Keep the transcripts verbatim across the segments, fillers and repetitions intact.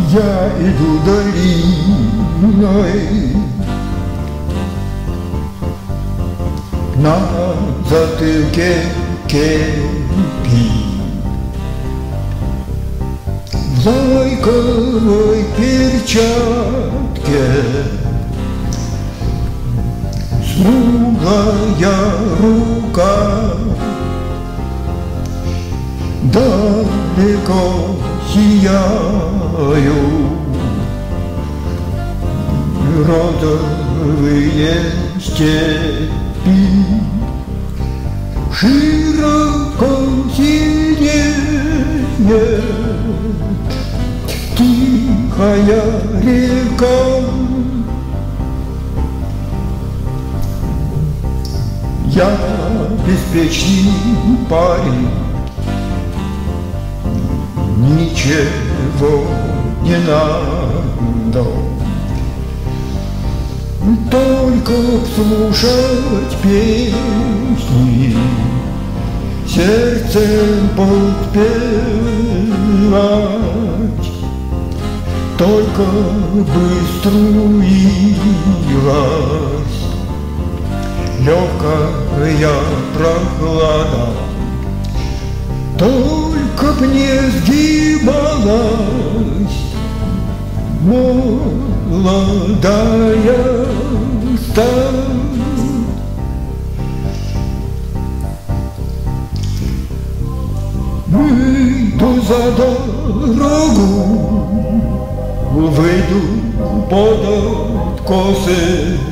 Я иду долиной, на затылке кепи, в лайковой перчатке смуглая рука, далеко сияю розовые степи, широко синеет тихая река. Я беспечный парень, ничего не надо, только слушать песни, сердцем подпевать, только бы струилась легкая прохлада, только б не сгибалась молодая сталь. Выйду за дорогу, выйду под откосы,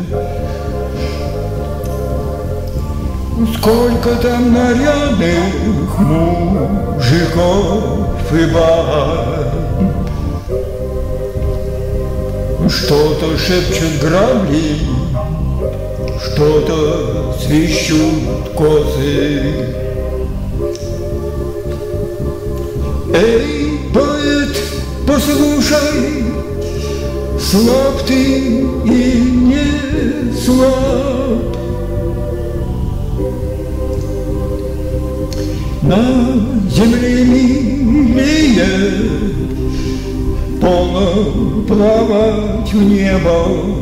сколько там нарядных мужиков и баб, что-то шепчут грабли, что-то свищут косы. Эй, поэт, послушай, слаб ты и не слаб. На земле милее полно плавать в небо.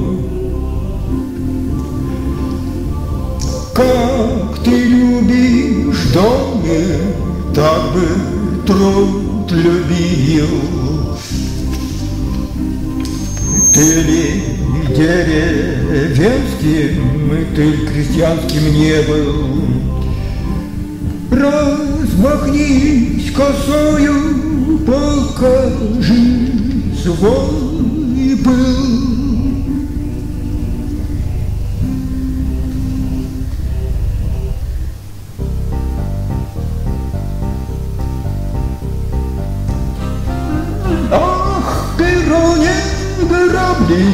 Как ты любишь доме, так бы труд любил. Ты ли деревенским, ты ли крестьянским не был? Размахнись косою, покажи свой пыл. Ах, пероне грабли,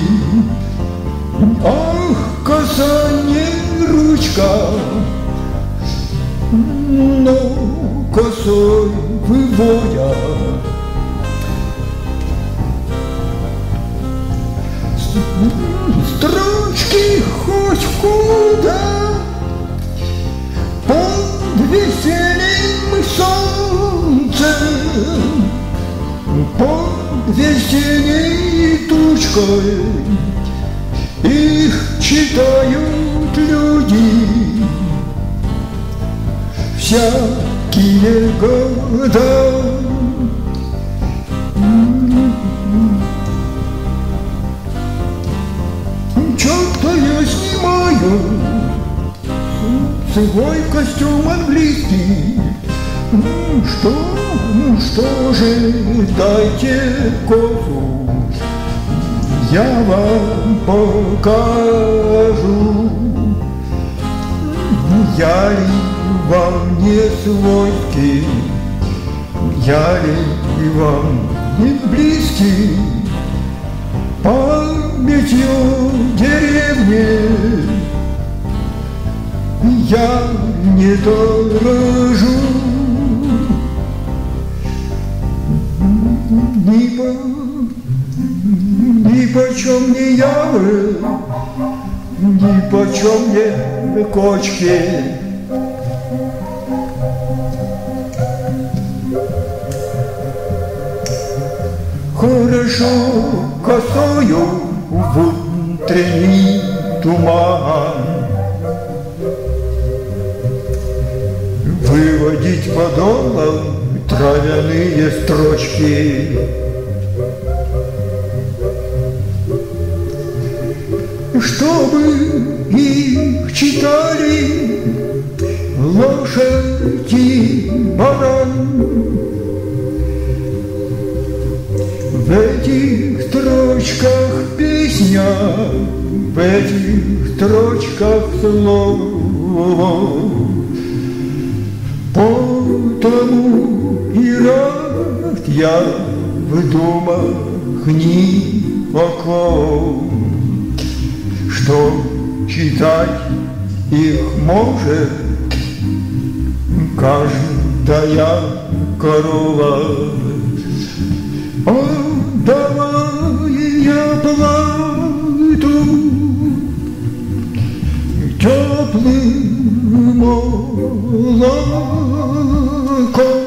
ах, коса не ручка, но косой выводя строчки хоть куда, под весенним солнцем, под весенней тучкой их читают люди. Всякие года чё-то я снимаю свой костюм английский. Что, что же, дайте косу, я вам покажу. Я ли вам не свойский, я ли вам не близкий, памятью деревни я не дорожу. Ни по, ни почем не явы, ни почем не кочки. Хора Пробежу косою в утренний туман, выводить подолом травяные строчки, чтобы их читали лошадь и баран. В этих строчках песня, в этих строчках слово, потому и рад я в думах ни о ком, что читать их может каждая корова. О, давай я плату теплым молоком.